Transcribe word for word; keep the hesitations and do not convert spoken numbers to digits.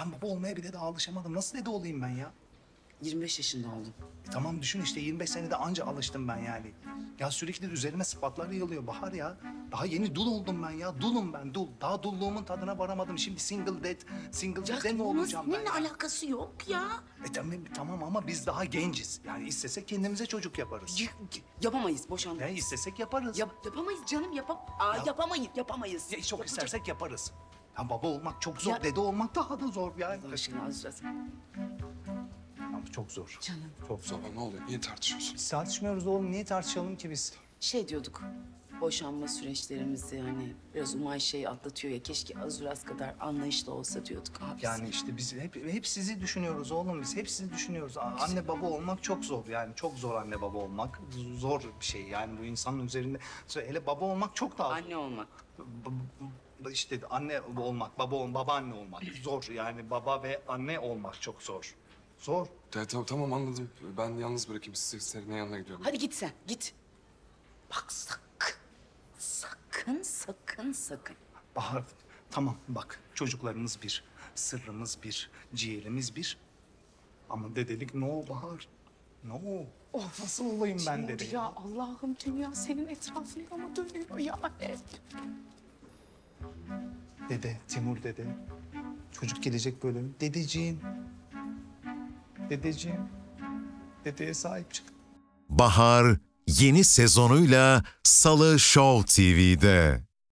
Ben baba olmaya bile daha alışamadım. Nasıl dede olayım ben ya? yirmi beş yaşında oldum. E tamam düşün işte yirmi beş senede anca alıştım ben yani. Ya sürekli üzerime sıfatlar yığılıyor Bahar ya. Daha yeni dul oldum ben ya. Dulum ben dul. Daha dulluğumun tadına varamadım. Şimdi single dad, single Ya dad mi bunun olacağım ben seninle ya? alakası yok ya. E tamam, tamam ama biz daha genciz. Yani istesek kendimize çocuk yaparız. Y- yapamayız, boşandık. Ya istesek yaparız. Yap, yapamayız canım, yapam Aa, Ya- yapamayız, yapamayız. Ya çok Yapacak- istersek yaparız. Ya baba olmak çok zor, Ya- dede olmak daha da zor yani. Allah aşkına Azraz. Ama çok zor. Canım. Çok zor. Baba ne oluyor? Niye tartışıyorsun? Biz tartışmıyoruz oğlum. Niye tartışalım ki biz? Şey diyorduk, boşanma süreçlerimizi hani biraz Umay şey atlatıyor ya, keşke Azuras kadar anlayışlı olsa diyorduk abi. Yani işte biz hep, hep sizi düşünüyoruz oğlum biz. Hep sizi düşünüyoruz. A- Anne baba olmak çok zor yani. Çok zor anne baba olmak. Z- Zor bir şey yani bu insanın üzerinde. Hele baba olmak çok daha zor. Anne olmak. B- b- İşte anne olmak, baba ol, babaanne olmak zor. Yani baba ve anne olmak çok zor. Zor. Ya, tamam, tamam anladım. Ben yalnız bırakayım sizi. Seninle yanına gidiyorum. Hadi git sen, git. Bak sakın, sakın, sakın, sakın. Bahar, tamam bak çocuklarımız bir, sırrımız bir, ciğerimiz bir. Ama dedelik no Bahar, no. Of nasıl olayım ben dede? Ya Allah'ım dünya senin etrafında mı dönüyor yani? Dede, Timur dede. Çocuk gelecek böyle. Dedeciğim. Dedeciğim. Dedeye sahip çık. Bahar yeni sezonuyla Salı Show T V'de.